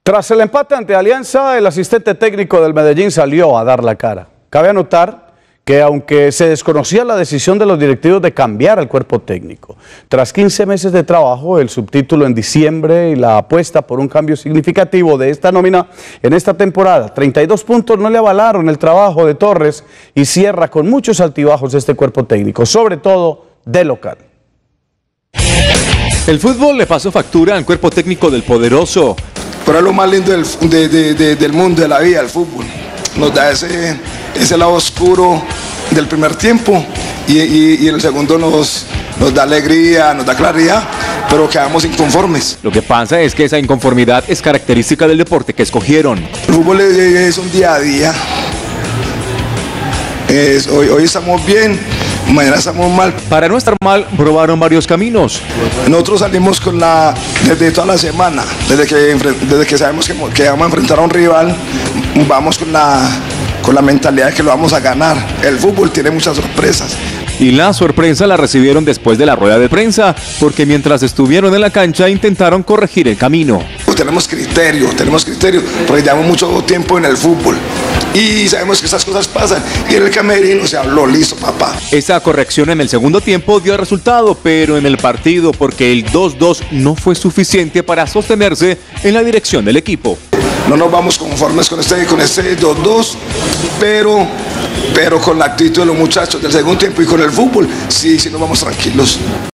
Tras el empate ante Alianza, el asistente técnico del Medellín salió a dar la cara. Cabe anotar que aunque se desconocía la decisión de los directivos de cambiar el cuerpo técnico, tras 15 meses de trabajo, el subtítulo en diciembre y la apuesta por un cambio significativo de esta nómina en esta temporada, 32 puntos no le avalaron el trabajo de Torres y cierra con muchos altibajos este cuerpo técnico, sobre todo de local. El fútbol le pasó factura al cuerpo técnico del poderoso. Pero es lo más lindo del mundo, de la vida, el fútbol. Nos da ese lado oscuro del primer tiempo y en el segundo nos da alegría, nos da claridad, pero quedamos inconformes. Lo que pasa es que esa inconformidad es característica del deporte que escogieron. El fútbol es un día a día. Hoy estamos bien, mañana estamos mal. Para no estar mal, probaron varios caminos. Nosotros salimos desde toda la semana, desde que sabemos que vamos a enfrentar a un rival, vamos con la mentalidad de que lo vamos a ganar. El fútbol tiene muchas sorpresas. Y la sorpresa la recibieron después de la rueda de prensa, porque mientras estuvieron en la cancha intentaron corregir el camino. Tenemos criterio, porque llevamos mucho tiempo en el fútbol. Y sabemos que esas cosas pasan. Y en el camerino se habló, listo, papá. Esa corrección en el segundo tiempo dio resultado, pero en el partido, porque el 2-2 no fue suficiente para sostenerse en la dirección del equipo. No nos vamos conformes con este 2-2, pero con la actitud de los muchachos del segundo tiempo y con el fútbol, sí nos vamos tranquilos.